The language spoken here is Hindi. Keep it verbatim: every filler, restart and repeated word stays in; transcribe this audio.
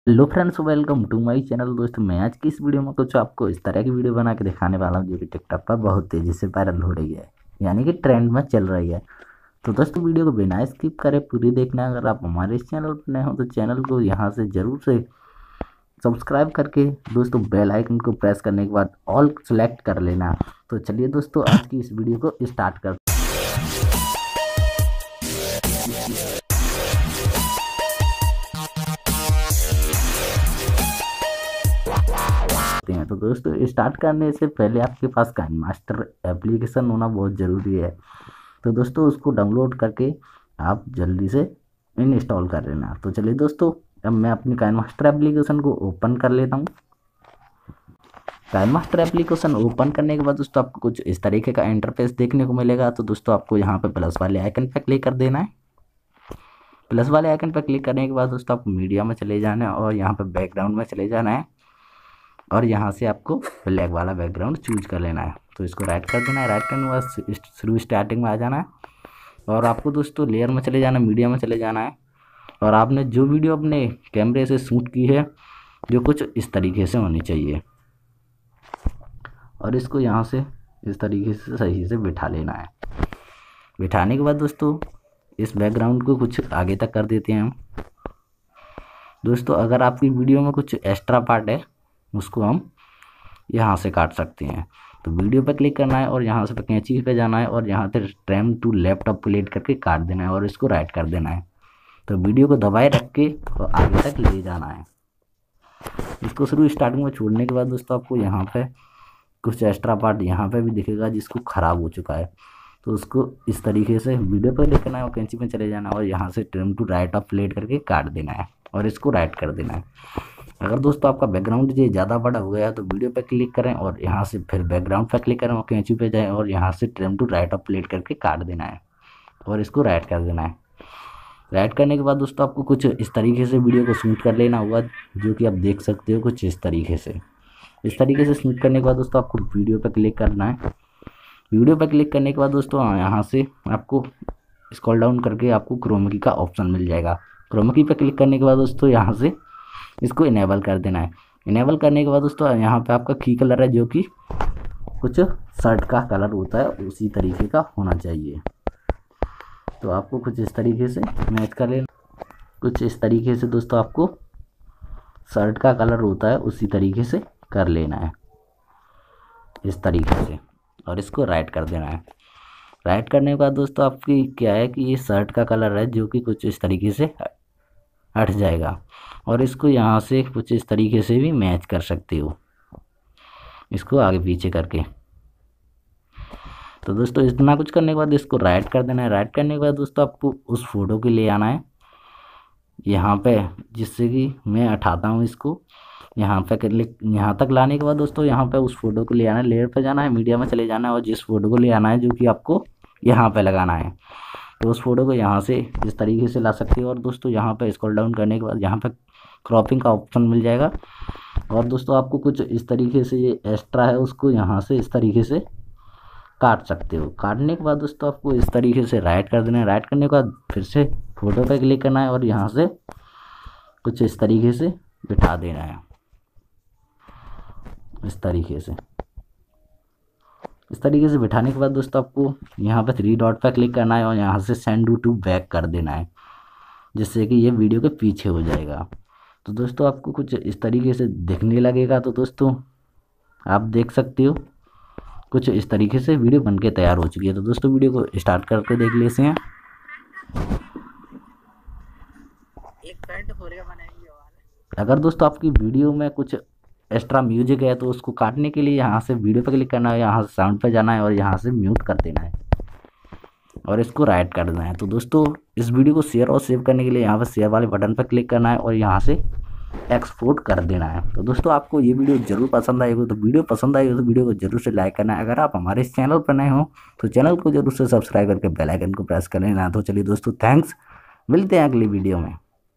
Hello friends, welcome to my channel. दोस्तों, मैं आज की इस वीडियो में कुछ आपको इस तरह की वीडियो बना के दिखाने वाला हूँ जो कि टिकटॉक पर बहुत तेज़ी से वायरल हो रही है, यानी कि ट्रेंड में चल रही है। तो दोस्तों, वीडियो को बिना स्किप करे पूरी देखना। अगर आप हमारे इस चैनल पर नए हो तो चैनल को यहाँ से ज़रूर से सब्सक्राइब करके दोस्तों बेल आइकन को प्रेस करने के बाद ऑल सेलेक्ट कर लेना। तो चलिए दोस्तों, आज की इस वीडियो को स्टार्ट करते हैं। तो दोस्तों, स्टार्ट करने से पहले आपके पास काइन मास्टर एप्लीकेशन होना बहुत ज़रूरी है। तो दोस्तों, उसको डाउनलोड करके आप जल्दी से इंस्टॉल कर लेना। तो चलिए दोस्तों, अब मैं अपनी काइन मास्टर एप्लीकेशन को ओपन कर लेता हूँ। काइन मास्टर एप्लीकेशन ओपन करने के बाद दोस्तों आपको कुछ इस तरीके का इंटरफेस देखने को मिलेगा। तो दोस्तों, आपको यहाँ पे प्लस वाले आइकन पर क्लिक कर देना है। प्लस वाले आइकन पर क्लिक करने के बाद दोस्तों आपको मीडिया में चले जाना है और यहाँ पे बैकग्राउंड में चले जाना है और यहाँ से आपको ब्लैक वाला बैकग्राउंड चूज कर लेना है। तो इसको राइट कर देना है। राइट करने के बाद शुरू स्टार्टिंग में आ जाना है और आपको दोस्तों लेयर में चले जाना है, मीडिया में चले जाना है और आपने जो वीडियो अपने कैमरे से शूट की है जो कुछ इस तरीके से होनी चाहिए और इसको यहाँ से इस तरीके से सही से बिठा लेना है। बिठाने के बाद दोस्तों इस बैकग्राउंड को कुछ आगे तक कर देते हैं हम। दोस्तों, अगर आपकी वीडियो में कुछ एक्स्ट्रा पार्ट है उसको हम यहाँ से काट सकते हैं। तो वीडियो पर क्लिक करना है और यहाँ से कैंची पे जाना है और यहाँ से ट्रिम टू लेफ्ट अपलेट करके काट देना है और इसको राइट कर देना है। तो वीडियो को दबाए रख के और आगे तक ले जाना है। इसको शुरू स्टार्टिंग में छोड़ने के बाद दोस्तों आपको यहाँ पे कुछ एक्स्ट्रा पार्ट यहाँ पे भी दिखेगा जिसको ख़राब हो चुका है। तो उसको इस तरीके से वीडियो पर क्लिक करना है और कैंची में चले जाना है और यहाँ से ट्रिम टू राइट अपलेट करके काट देना है और इसको राइट कर देना है। अगर दोस्तों आपका बैकग्राउंड ये ज़्यादा बड़ा हो गया तो वीडियो पर क्लिक करें और यहाँ से फिर बैकग्राउंड पर क्लिक करें और कैंची पे जाएं और यहाँ से ट्रिम टू राइट अपलेट करके काट देना है और इसको राइट कर देना है। राइट करने के बाद दोस्तों आपको कुछ इस तरीके से वीडियो को शूट कर लेना होगा जो कि आप देख सकते हो कुछ इस तरीके से। इस तरीके से शूट करने के बाद दोस्तों आपको वीडियो पर क्लिक करना है। वीडियो पर क्लिक करने के बाद दोस्तों यहाँ से आपको स्क्रॉल डाउन करके आपको क्रोमा की का ऑप्शन मिल जाएगा। क्रोमा की पर क्लिक करने के बाद दोस्तों यहाँ से इसको इनेबल कर देना है। इनेबल करने के बाद दोस्तों यहाँ पे आपका की कलर है जो कि कुछ शर्ट का कलर होता है उसी तरीके का होना चाहिए। तो आपको कुछ इस तरीके से मैच कर लेना। कुछ इस तरीके से दोस्तों आपको शर्ट का कलर होता है उसी तरीके से कर लेना है इस तरीके से और इसको राइट कर देना है। राइट करने के बाद दोस्तों आपकी क्या है कि ये शर्ट का कलर है जो कि कुछ इस तरीके से हट जाएगा और इसको यहाँ से कुछ इस तरीके से भी मैच कर सकते हो इसको आगे पीछे करके। तो दोस्तों इतना कुछ करने के बाद इसको राइट कर देना है। राइट करने के बाद दोस्तों आपको उस फोटो के लिए आना है यहाँ पे, जिससे कि मैं हटाता हूँ इसको यहाँ पे क्लिक। यहाँ तक लाने के बाद दोस्तों यहाँ पे उस फोटो को ले आना है, लेयर पे जाना है, मीडिया में चले जाना है और जिस फोटो को ले आना है जो कि आपको यहाँ पे लगाना है तो उस फोटो को यहाँ से इस तरीके से ला सकते हो। और दोस्तों यहाँ पे स्क्रॉल डाउन करने के बाद यहाँ पे क्रॉपिंग का ऑप्शन मिल जाएगा और दोस्तों आपको कुछ इस तरीके से ये एक्स्ट्रा है उसको यहाँ से इस तरीके से काट सकते हो। काटने के बाद दोस्तों आपको इस तरीके से राइट कर देना है। राइट करने के बाद फिर से फोटो पे क्लिक करना है और यहाँ से कुछ इस तरीके से बिठा देना है इस तरीके से। इस तरीके से बिठाने के बाद दोस्तों आपको यहाँ पे थ्री डॉट पर क्लिक करना है और यहाँ से सेंड टू बैक कर देना है जिससे कि ये वीडियो के पीछे हो जाएगा। तो दोस्तों आपको कुछ इस तरीके से दिखने लगेगा। तो दोस्तों आप देख सकते हो कुछ इस तरीके से वीडियो बनके तैयार हो चुकी है। तो दोस्तों वीडियो को स्टार्ट करके देख लेते हैं। एक पैंट खोलेगा बनाएंगे वाला। अगर दोस्तों आपकी वीडियो में कुछ एक्स्ट्रा म्यूजिक है तो उसको काटने के लिए यहाँ से वीडियो पर क्लिक करना है, यहाँ से साउंड पर जाना है और यहाँ से म्यूट कर देना है और इसको राइट कर देना है। तो दोस्तों इस वीडियो को शेयर और सेव करने के लिए यहाँ पर शेयर वाले बटन पर क्लिक करना है और यहाँ से एक्सपोर्ट कर देना है। तो दोस्तों आपको ये वीडियो जरूर पसंद आएगी। तो वीडियो पसंद आई हो तो वीडियो को जरूर से लाइक करना है। अगर आप हमारे इस चैनल पर नए हो तो चैनल को जरूर से सब्सक्राइब करके बेल आइकन को प्रेस कर लेना। तो चलिए दोस्तों, थैंक्स, मिलते हैं अगली वीडियो में।